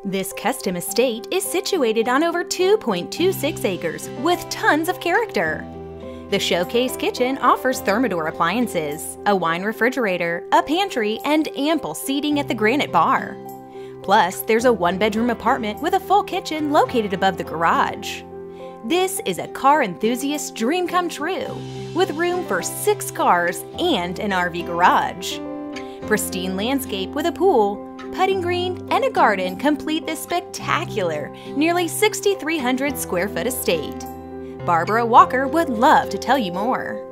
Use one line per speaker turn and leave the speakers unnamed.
This custom estate is situated on over 2.26 acres with tons of character. The showcase kitchen offers thermidor appliances, a wine refrigerator, a pantry, and ample seating at the granite bar. Plus, there's a one-bedroom apartment with a full kitchen located above the garage. This is a car enthusiast's dream come true, with room for 6 cars and an RV garage. Pristine landscape with a pool, putting green, and a garden complete this spectacular, nearly 6,300 square foot estate. Barbara Walker would love to tell you more.